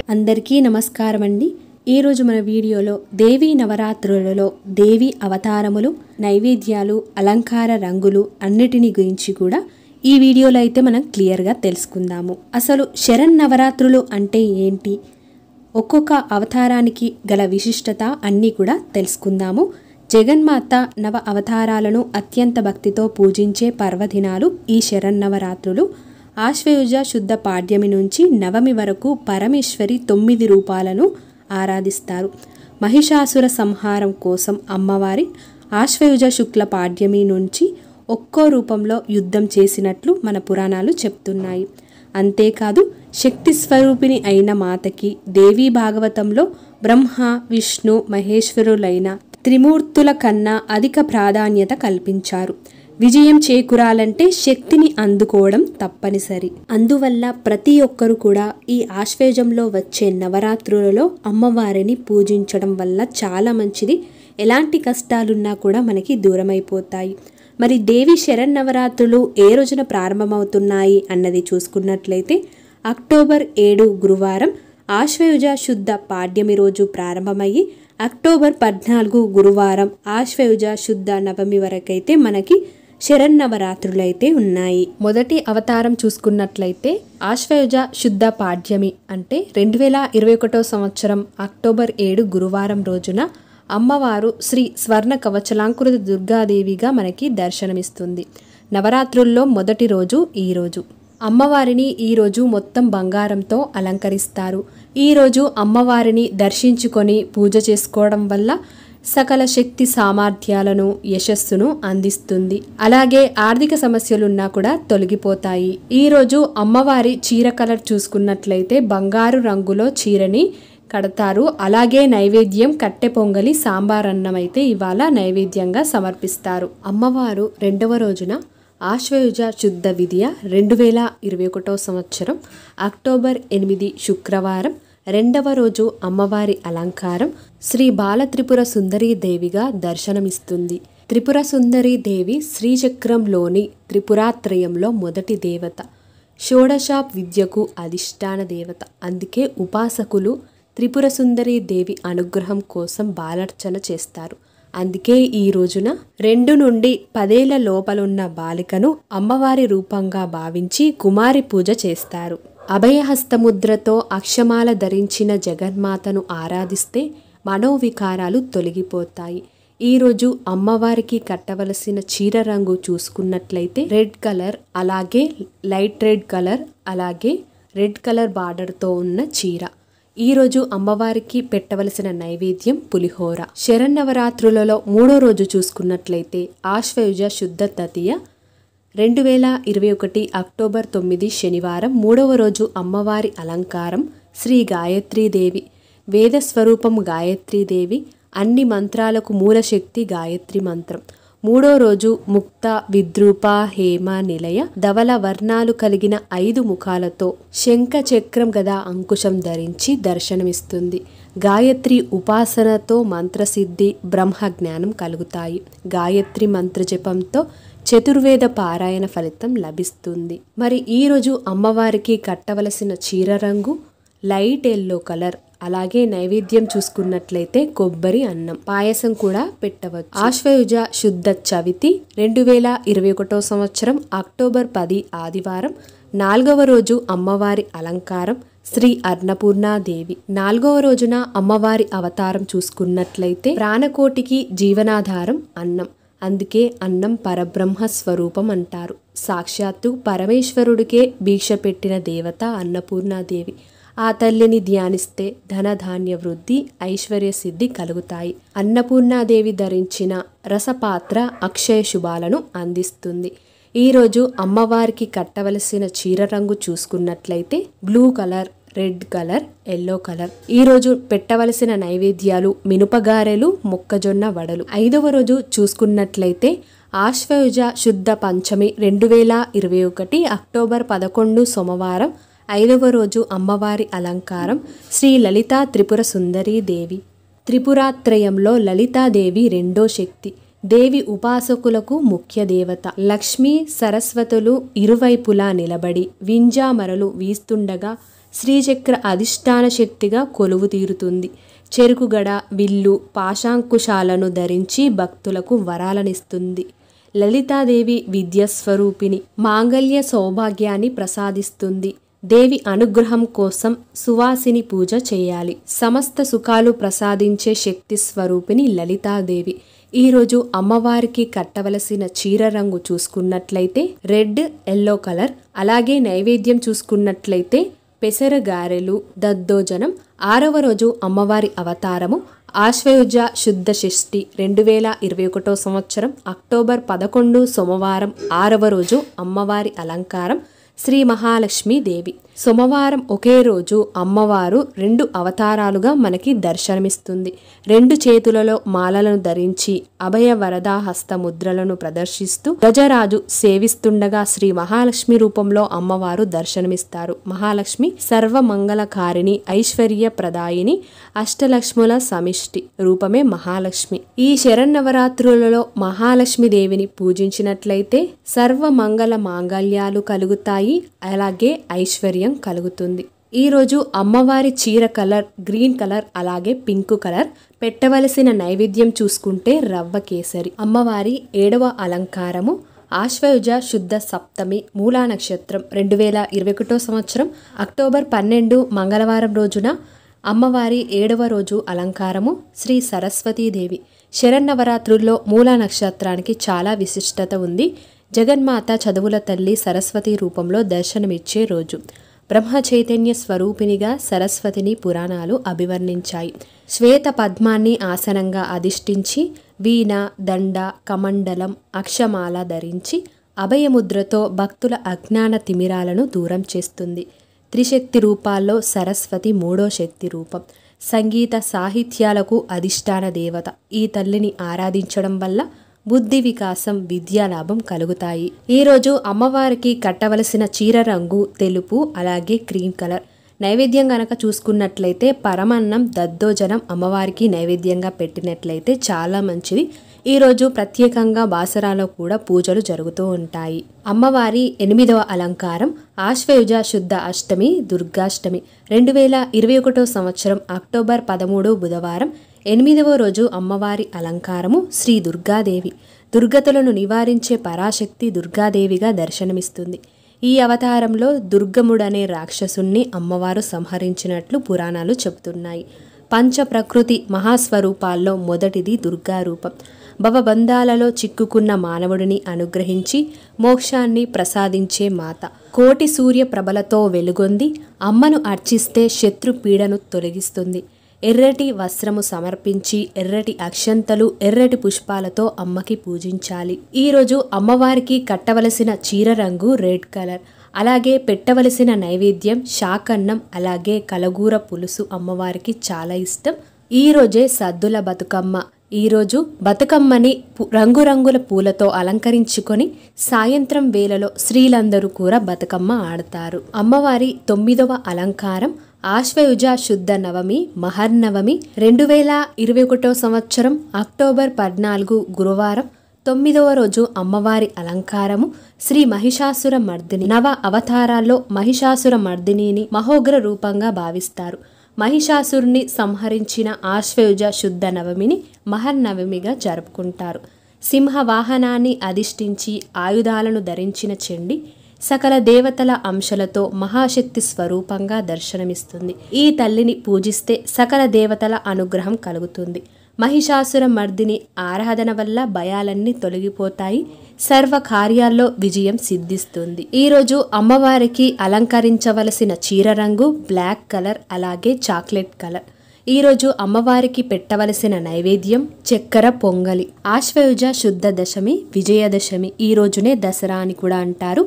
అందరికీ నమస్కారం అండి। ఈ రోజు మన వీడియోలో దేవి నవరాత్రులలో దేవి అవతారములు, నైవేద్యాలు, అలంకార రంగులు అన్నిటిని గురించి కూడా ఈ వీడియోలో అయితే మనం క్లియర్ గా తెలుసుకుందాము। అసలు శరన్నవరాత్రులు అంటే ఏంటి, ఒక్కొక్క అవతారానికి గల విశిష్టత అన్నీ కూడా తెలుసుకుందాము। జగన్మాత నవ అవతారాలను అత్యంత భక్తితో పూజించే పర్వదినాలు ఈ శరన్నవరాత్రులు। ఆశ్వయుజ శుద్ధ పాడ్యమి నుంచి నవమి వరకు పరమేశ్వరి 9 రూపాలను ఆరాధిస్తారు। మహిషాసుర సంహారం కోసం అమ్మవారి ఆశ్వయుజ శుక్ల పాడ్యమి నుంచి ఒక్కో రూపంలో యుద్ధం చేసినట్లు మన పురాణాలు చెప్తున్నాయి। అంతేకాదు శక్తి స్వరూపిణి అయిన మాతకి దేవీ భాగవతంలో బ్రహ్మ, విష్ణు, మహేశ్వరులైన త్రిమూర్తుల కన్నా అధిక ప్రాధాన్యత కల్పించారు। విజయం చేకూరాలంటే శక్తిని అందుకోవడం తప్పనిసరి। అందువల్ల ప్రతి ఒక్కరు కూడా ఈ ఆశ్వేజంలో వచ్చే నవరాత్రులలో అమ్మవారిని పూజించడం వల్ల చాలా మంచిది। ఎలాంటి కష్టాలున్నా కూడా మనకి దూరమైపోతాయి। మరి దేవి శరన్నవరాత్రులు ఏ రోజున ప్రారంభమవుతున్నాయి అన్నది చూసుకున్నట్లయితే అక్టోబర్ 7 గురువారం ఆశ్వయుజ శుద్ధ పాడ్యమి రోజు ప్రారంభమయ్యి అక్టోబర్ 14 గురువారం ఆశ్వయుజ శుద్ధ నవమి వరకైతే మనకి శరన్నవరాత్రులు అయితే ఉన్నాయి। మొదటి అవతారం చూసుకున్నట్లయితే ఆశ్వయుజ శుద్ధ పాడ్యమి అంటే 2021 సంవత్సరం అక్టోబర్ 7 గురువారం రోజున అమ్మవారు శ్రీ స్వర్ణ కవచలాంకృత దుర్గాదేవిగా మనకి దర్శనమిస్తుంది। నవరాత్రుల్లో మొదటి రోజు ఈ రోజు। అమ్మవారిని ఈరోజు మొత్తం బంగారంతో అలంకరిస్తారు। ఈరోజు అమ్మవారిని దర్శించుకొని పూజ చేసుకోవడం వల్ల సకల శక్తి సామర్థ్యాలను, యశస్సును అందిస్తుంది। అలాగే ఆర్థిక సమస్యలున్నా కూడా తొలగిపోతాయి। ఈరోజు అమ్మవారి చీర కలర్ చూసుకున్నట్లయితే బంగారు రంగులో చీరని కడతారు। అలాగే నైవేద్యం కట్టె పొంగలి, సాంబార్ అన్నం అయితే ఇవాళ నైవేద్యంగా సమర్పిస్తారు। అమ్మవారు రెండవ రోజున ఆశ్వయుజ శుద్ధ విద్య 2021 సంవత్సరం అక్టోబర్ 8 శుక్రవారం రెండవ రోజు అమ్మవారి అలంకారం శ్రీ బాల త్రిపుర సుందరీ దేవిగా దర్శనమిస్తుంది। త్రిపుర సుందరీ దేవి శ్రీచక్రంలోని త్రిపురాత్రయంలో మొదటి దేవత, షోడశ విద్యకు అధిష్టాన దేవత। అందుకే ఉపాసకులు త్రిపుర సుందరీ దేవి అనుగ్రహం కోసం బాలర్చన చేస్తారు। అందుకే ఈ రోజున 2 నుండి 10 ఏళ్ల లోపలున్న బాలికను అమ్మవారి రూపంగా భావించి కుమారి పూజ చేస్తారు। అభయహస్తముద్రతో అక్షమాల ధరించిన జగన్మాతను ఆరాధిస్తే మనోవికారాలు తొలగిపోతాయి। ఈరోజు అమ్మవారికి కట్టవలసిన చీర రంగు చూసుకున్నట్లయితే రెడ్ కలర్, అలాగే లైట్ రెడ్ కలర్, అలాగే రెడ్ కలర్ బార్డర్తో ఉన్న చీర। ఈరోజు అమ్మవారికి పెట్టవలసిన నైవేద్యం పులిహోర। శరన్నవరాత్రులలో 3వ రోజు చూసుకున్నట్లయితే ఆశ్వయుజ శుద్ధ తదియ 2021 అక్టోబర్ 9 శనివారం 3వ రోజు అమ్మవారి అలంకారం శ్రీ గాయత్రీదేవి, వేద స్వరూపం గాయత్రీదేవి, అన్ని మంత్రాలకు మూలశక్తి గాయత్రి మంత్రం। 3వ రోజు ముక్త, విద్రూప, హేమ, నిలయ, ధవల వర్ణాలు కలిగిన 5 ముఖాలతో శంఖ, చక్రం, గద, అంకుశం ధరించి దర్శనమిస్తుంది। గాయత్రి ఉపాసనతో మంత్రసిద్ధి, బ్రహ్మ జ్ఞానం కలుగుతాయి। గాయత్రి మంత్ర జపంతో చతుర్వేద పారాయణ ఫలితం లభిస్తుంది। మరి ఈరోజు అమ్మవారికి కట్టవలసిన చీర రంగు లైట్ ఎల్లో కలర్। అలాగే నైవేద్యం చూసుకున్నట్లయితే కొబ్బరి అన్నం, పాయసం కూడా పెట్టవచ్చు। ఆశ్వయుజ శుద్ధ చవితి 2021 సంవత్సరం అక్టోబర్ 10 ఆదివారం 4వ రోజు అమ్మవారి అలంకారం శ్రీ అన్నపూర్ణాదేవి। 4వ రోజున అమ్మవారి అవతారం చూసుకున్నట్లయితే ప్రాణకోటికి జీవనాధారం అన్నం। అందుకే అన్నం పరబ్రహ్మ స్వరూపం అంటారు। సాక్షాత్తు పరమేశ్వరుడికే భిక్ష పెట్టిన దేవత అన్నపూర్ణాదేవి। ఆ తల్లిని ధ్యానిస్తే ధనధాన్య వృద్ధి, ఐశ్వర్య సిద్ధి కలుగుతాయి। అన్నపూర్ణాదేవి ధరించిన రసపాత్ర అక్షయ శుభాలను అందిస్తుంది। ఈరోజు అమ్మవారికి కట్టవలసిన చీర రంగు చూసుకున్నట్లయితే blue colour, red colour, yellow colour. ఈరోజు పెట్టవలసిన నైవేద్యాలు మినుపగారెలు, మొక్కజొన్న వడలు। 5వ రోజు చూసుకున్నట్లయితే ఆశ్వయుజ శుద్ధ పంచమి 2021 అక్టోబర్ 11 సోమవారం 5వ రోజు అమ్మవారి అలంకారం శ్రీ లలితా త్రిపుర సుందరీ దేవి। త్రిపురాత్రయంలో లలితాదేవి రెండో శక్తి। దేవి ఉపాసకులకు ముఖ్య దేవత. లక్ష్మీ సరస్వతులు ఇరువైపులా నిలబడి వింజామరలు వీస్తుండగా శ్రీచక్ర అధిష్టాన శక్తిగా కొలువు తీరుతుంది. చెరుకుగడ, విల్లు, పాశాంకుశాలను ధరించి భక్తులకు వరాలనిస్తుంది. లలితాదేవి విద్యాస్వరూపిణి, మాంగళ్య సౌభాగ్యాన్ని ప్రసాదిస్తుంది. దేవి అనుగ్రహం కోసం సువాసిని పూజ చేయాలి. సమస్త సుఖాలు ప్రసాదించే శక్తి స్వరూపిణి లలితాదేవి. ఈరోజు అమ్మవారికి కట్టవలసిన చీర రంగు చూసుకున్నట్లయితే రెడ్, ఎల్లో కలర్. అలాగే నైవేద్యం చూసుకున్నట్లయితే పెసర గారెలు, దద్దోజనం. 6వ రోజు అమ్మవారి అవతారము ఆశ్వయుజ శుద్ధ షష్ఠి 2021 సంవత్సరం అక్టోబర్ 11 సోమవారం 6వ రోజు అమ్మవారి అలంకారం శ్రీ మహాలక్ష్మీ దేవి. సోమవారం ఒకే రోజు అమ్మవారు 2 అవతారాలుగా మనకి దర్శనమిస్తుంది. 2 చేతులలో మాలలను ధరించి అభయ వరదా హస్త ముద్రలను ప్రదర్శిస్తూ గజరాజు సేవిస్తుండగా శ్రీ మహాలక్ష్మి రూపంలో అమ్మవారు దర్శనమిస్తారు. మహాలక్ష్మి సర్వమంగళకారిణి, ఐశ్వర్య ప్రదాయిని, అష్టలక్ష్ముల సమిష్టి రూపమే మహాలక్ష్మి. ఈ శరన్నవరాత్రులలో మహాలక్ష్మి దేవిని పూజించినట్లయితే సర్వమంగళ మాంగళ్యాలు కలుగుతాయి. అలాగే ఐశ్వర్యం కలుగుతుంది. ఈరోజు అమ్మవారి చీర కలర్ గ్రీన్ కలర్, అలాగే పింక్ కలర్. పెట్టవలసిన నైవేద్యం చూసుకుంటే రవ్వ కేసరి. అమ్మవారి 7వ అలంకారము ఆశ్వయుజ శుద్ధ సప్తమి మూలా నక్షత్రం 2021 సంవత్సరం అక్టోబర్ 12 మంగళవారం రోజున అమ్మవారి 7వ రోజు అలంకారము శ్రీ సరస్వతీదేవి. శరన్నవరాత్రుల్లో మూలా నక్షత్రానికి చాలా విశిష్టత ఉంది. జగన్మాత చదువుల తల్లి సరస్వతి రూపంలో దర్శనమిచ్చే రోజు. బ్రహ్మ చైతన్య స్వరూపినిగా సరస్వతిని పురాణాలు అభివర్ణించాయి. శ్వేత పద్మాన్ని ఆసనంగా అధిష్ఠించి వీణ, దండ, కమండలం, అక్షమాల ధరించి అభయముద్రతో భక్తుల అజ్ఞాన తిమిరాలను దూరం చేస్తుంది. త్రిశక్తి రూపాల్లో సరస్వతి 3వ శక్తి రూపం. సంగీత సాహిత్యాలకు అధిష్టాన దేవత. ఈ తల్లిని ఆరాధించడం వల్ల బుద్ధి వికాసం, విద్యాలాభం కలుగుతాయి. ఈరోజు అమ్మవారికి కట్టవలసిన చీర రంగు తెలుపు, అలాగే క్రీమ్ కలర్. నైవేద్యం గనక చూసుకున్నట్లయితే పరమన్నం, దద్దోజనం అమ్మవారికి నైవేద్యంగా పెట్టినట్లయితే చాలా మంచిది. ఈరోజు ప్రత్యేకంగా బాసరాలో కూడా పూజలు జరుగుతూ ఉంటాయి. అమ్మవారి 8వ అలంకారం ఆశ్వయుజ శుద్ధ అష్టమి దుర్గాష్టమి 2021 సంవత్సరం అక్టోబర్ 13 బుధవారం 8వ రోజు అమ్మవారి అలంకారము శ్రీ దుర్గాదేవి. దుర్గతులను నివారించే పరాశక్తి దుర్గాదేవిగా దర్శనమిస్తుంది. ఈ అవతారంలో దుర్గముడనే రాక్షసుణ్ణి అమ్మవారు సంహరించినట్లు పురాణాలు చెబుతున్నాయి. పంచ ప్రకృతి మహాస్వరూపాల్లో మొదటిది దుర్గా రూపం. భవబంధాలలో చిక్కుకున్న మానవుడిని అనుగ్రహించి మోక్షాన్ని ప్రసాదించే మాత. కోటి సూర్య ప్రభలతో వెలుగొంది అమ్మను అర్చిస్తే శత్రు పీడను తొలగిస్తుంది. ఎర్రటి వస్త్రము సమర్పించి ఎర్రటి అక్షంతలు, ఎర్రటి పుష్పాలతో అమ్మకి పూజించాలి. ఈరోజు అమ్మవారికి కట్టవలసిన చీర రంగు రెడ్ కలర్. అలాగే పెట్టవలసిన నైవేద్యం శాకన్నం, అలాగే కలగూర పులుసు అమ్మవారికి చాలా ఇష్టం. ఈరోజే సద్దుల బతుకమ్మ. ఈరోజు బతుకమ్మని రంగురంగుల పూలతో అలంకరించుకొని సాయంత్రం వేళలో స్త్రీలందరూ కూడా బతుకమ్మ ఆడతారు. అమ్మవారి 9వ అలంకారం ఆశ్వయుజ శుద్ధ నవమి మహర్నవమి 2021 సంవత్సరం అక్టోబర్ 14 గురువారం 9వ రోజు అమ్మవారి అలంకారము శ్రీ మహిషాసుర మర్దిని. నవ అవతారాల్లో మహిషాసుర మర్దినిని మహోగ్ర రూపంగా భావిస్తారు. మహిషాసురుని సంహరించిన ఆశ్వయుజ శుద్ధ నవమిని మహర్నవమిగా జరుపుకుంటారు. సింహ వాహనాన్ని అధిష్ఠించి ఆయుధాలను ధరించిన చండి సకల దేవతల అంశలతో మహాశక్తి స్వరూపంగా దర్శనమిస్తుంది. ఈ తల్లిని పూజిస్తే సకల దేవతల అనుగ్రహం కలుగుతుంది. మహిషాసుర మర్దిని ఆరాధన వల్ల భయాలన్నీ తొలగిపోతాయి. సర్వ కార్యాల్లో విజయం సిద్ధిస్తుంది. ఈరోజు అమ్మవారికి అలంకరించవలసిన చీర రంగు బ్లాక్ కలర్, అలాగే చాక్లెట్ కలర్. ఈరోజు అమ్మవారికి పెట్టవలసిన నైవేద్యం చక్కెర పొంగలి. ఆశ్వయుజ శుద్ధ దశమి విజయదశమి. ఈ రోజునే దసరా అని కూడా అంటారు.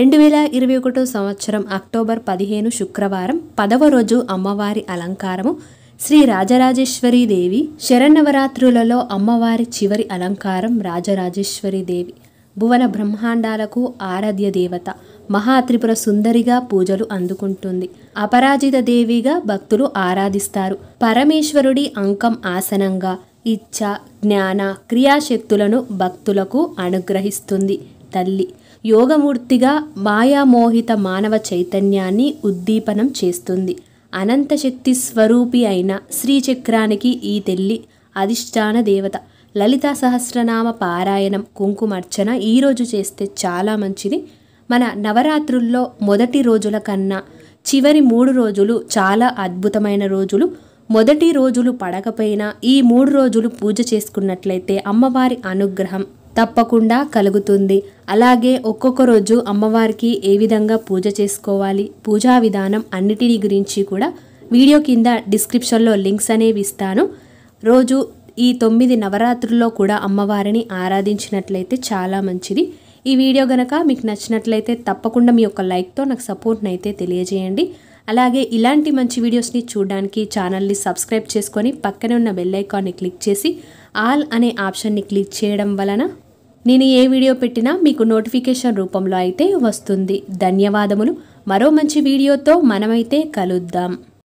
2021 సంవత్సరం అక్టోబర్ 15 శుక్రవారం 10వ రోజు అమ్మవారి అలంకారము శ్రీ రాజరాజేశ్వరీ దేవి. శరన్నవరాత్రులలో అమ్మవారి చివరి అలంకారం రాజరాజేశ్వరీ దేవి. భువన బ్రహ్మాండాలకు ఆరాధ్య దేవత. మహాత్రిపుర సుందరిగా పూజలు అందుకుంటుంది. అపరాజిత దేవిగా భక్తులు ఆరాధిస్తారు. పరమేశ్వరుడి అంకం ఆసనంగా ఇచ్ఛ, జ్ఞాన, క్రియాశక్తులను భక్తులకు అనుగ్రహిస్తుంది. తల్లి యోగమూర్తిగా మాయామోహిత మానవ చైతన్యాన్ని ఉద్దీపనం చేస్తుంది. అనంత శక్తి స్వరూపి అయిన శ్రీచక్రానికి ఈ తల్లి అధిష్టాన దేవత. లలితా సహస్రనామ పారాయణం, కుంకుమార్చన ఈరోజు చేస్తే చాలా మంచిది. మన నవరాత్రుల్లో మొదటి రోజుల కన్నా చివరి 3 రోజులు చాలా అద్భుతమైన రోజులు. మొదటి రోజులు పడకపోయినా ఈ 3 రోజులు పూజ చేసుకున్నట్లయితే అమ్మవారి అనుగ్రహం తప్పకుండా కలుగుతుంది. అలాగే ఒక్కొక్క రోజు అమ్మవారికి ఏ విధంగా పూజ చేసుకోవాలి, పూజా విధానం అన్నిటిని గురించి కూడా వీడియో కింద డిస్క్రిప్షన్లో లింక్స్ అనేవి ఇస్తాను. రోజు ఈ 9 నవరాత్రుల్లో కూడా అమ్మవారిని ఆరాధించినట్లయితే చాలా మంచిది. ఈ వీడియో గనక మీకు నచ్చినట్లయితే తప్పకుండా మీ యొక్క లైక్తో నాకు సపోర్ట్ని అయితే తెలియజేయండి. అలాగే ఇలాంటి మంచి వీడియోస్ని చూడడానికి ఛానల్ని సబ్స్క్రైబ్ చేసుకొని పక్కనే ఉన్న బెల్ ఐకాన్ని క్లిక్ చేసి ఆల్ అనే ఆప్షన్ని క్లిక్ చేయడం వలన నేను ఏ వీడియో పెట్టినా మీకు నోటిఫికేషన్ రూపంలో అయితే వస్తుంది. ధన్యవాదములు. మరో మంచి వీడియోతో మనమైతే కలుద్దాం.